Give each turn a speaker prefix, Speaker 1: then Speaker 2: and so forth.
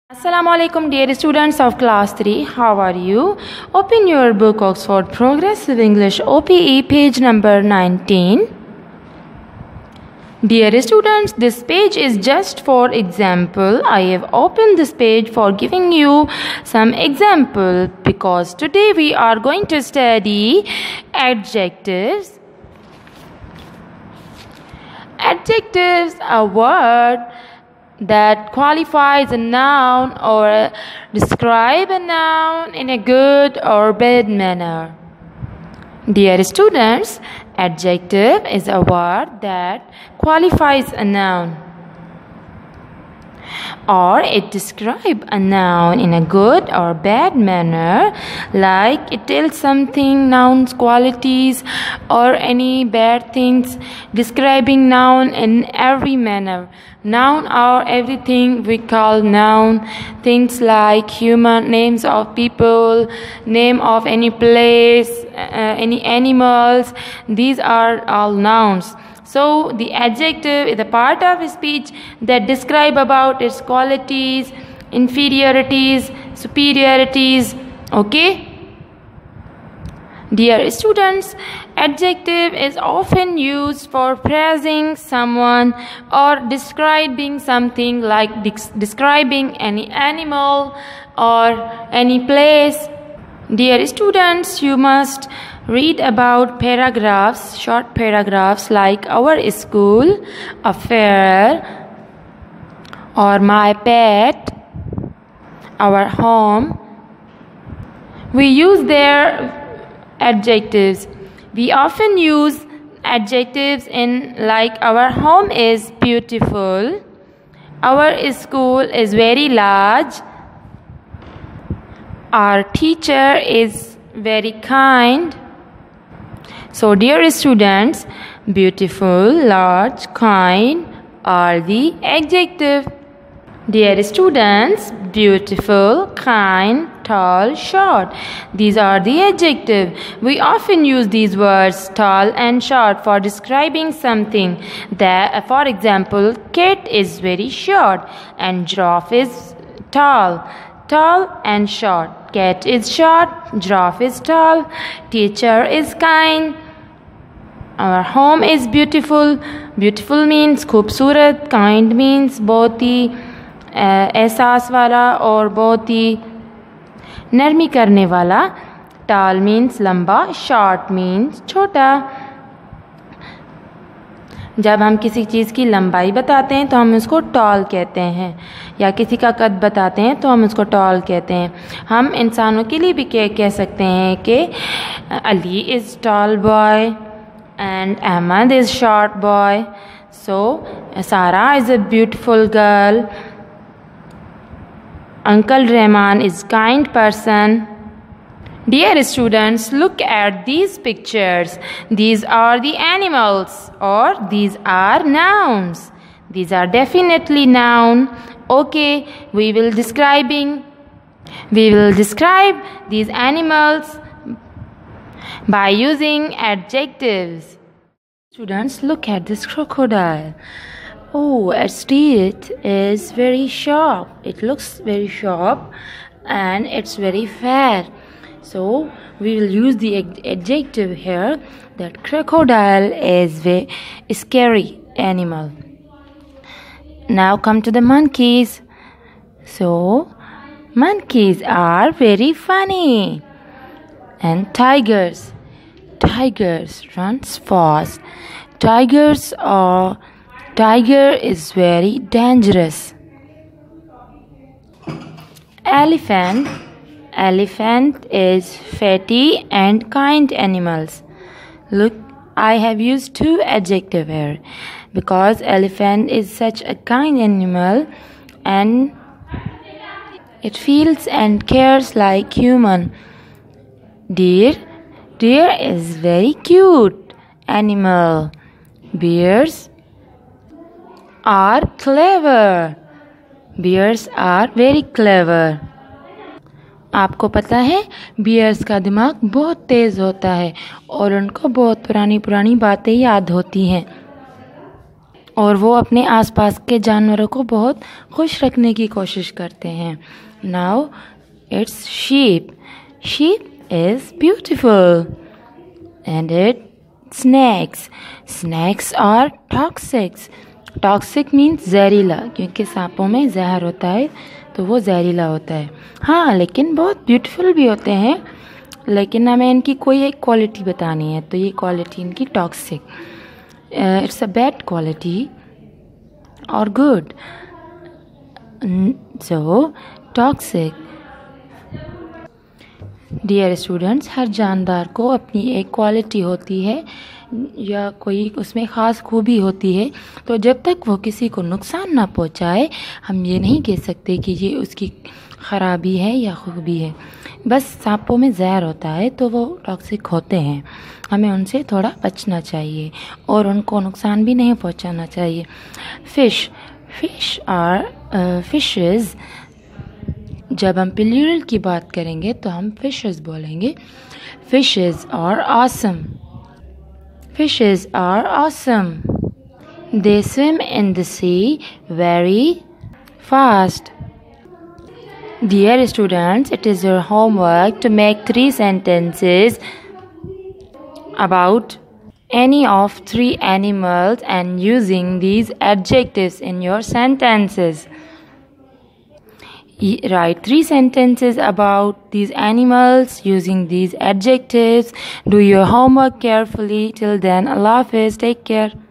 Speaker 1: Assalamu alaikum dear students of class 3, how are you? Open your book Oxford Progressive English OPE page number 19. Dear students, this page is just for example. I have opened this page for giving you some example because today we are going to study adjectives. Adjectives are word that qualifies a noun or describe a noun in a good or bad manner. Dear students, adjective is a word that qualifies a noun or it describes a noun in a good or bad manner, like it tells something, noun's qualities or any bad things, describing noun in every manner. Noun or everything we call noun, things like human, names of people, name of any place, any animals, these are all nouns. So the adjective is a part of speech that describe about its qualities, inferiorities, superiorities. Okay? Dear students, adjective is often used for praising someone or describing something, like describing any animal or any place. Dear students, you must read about paragraphs, short paragraphs like our school, affair, or my pet, our home. We use their adjectives. We often use adjectives in like our home is beautiful, our school is very large, our teacher is very kind. So dear students, beautiful, large, kind are the adjective. Dear students, beautiful, kind, tall, short, these are the adjective. We often use these words tall and short for describing something. For example, cat is very short and giraffe is tall. Tall and short. Cat is short, giraffe is tall, teacher is kind. Our home is beautiful. Beautiful means खूबसूरत, kind means बहुत ही एहसास वाला और बहुत ही नरमी करने वाला. Tall means लंबा, short means छोटा. जब हम किसी चीज़ की लंबाई बताते हैं तो हम उसको टॉल कहते हैं, या किसी का कद बताते हैं तो हम उसको टॉल कहते हैं. हम इंसानों के लिए भी कह सकते हैं कि Ali is tall boy and Ahmed is short boy. So Sara is a beautiful girl. Uncle Rahman is kind person. Dear students, look at these pictures. These are the animals or these are nouns. These are definitely noun. Okay, we will describe these animals by using adjectives. Students, look at this crocodile. Oh, its teeth is very sharp. It looks very sharp and it's very fair. So we will use the adjective here that crocodile is a scary animal. Now come to the monkeys. So monkeys are very funny. And tigers. Tigers runs fast. Tiger is very dangerous. Elephant is fatty and kind animals. Look, I have used two adjectives here because elephant is such a kind animal and it feels and cares like human. Deer is very cute animal. Bears are clever. Bears are very clever. आपको पता है bears का दिमाग बहुत तेज़ होता है और उनको बहुत पुरानी बातें याद होती हैं. और वो अपने आसपास के जानवरों को बहुत खुश रखने की कोशिश करते हैं. Now it's sheep. Sheep is beautiful. And it snakes. Snakes are toxic. Toxic means जहरीला, क्योंकि सांपों में जहर होता है तो वो जहरीला होता है. हाँ, लेकिन बहुत ब्यूटीफुल भी होते हैं. लेकिन हमें इनकी कोई एक क्वालिटी बतानी है, तो ये क्वालिटी इनकी toxic. It's a bad quality और good. So toxic. Dear students, हर जानदार को अपनी एक क्वालिटी होती है या कोई उसमें ख़ास खूबी होती है. तो जब तक वो किसी को नुकसान ना पहुंचाए, हम ये नहीं कह सकते कि ये उसकी ख़राबी है या खूबी है. बस सांपों में जहर होता है तो वो टॉक्सिक होते हैं. हमें उनसे थोड़ा बचना चाहिए और उनको नुकसान भी नहीं पहुंचाना चाहिए. फिशेस. जब हम प्लूरल की बात करेंगे तो हम फिशेस बोलेंगे. Fishes are awesome. Fishes are awesome. They swim in the sea very fast. Dear students, it is your homework to make 3 sentences about any of 3 animals and using these adjectives in your sentences. Write 3 sentences about these animals using these adjectives. Do your homework carefully. Till then, Allah Hafiz. Take care.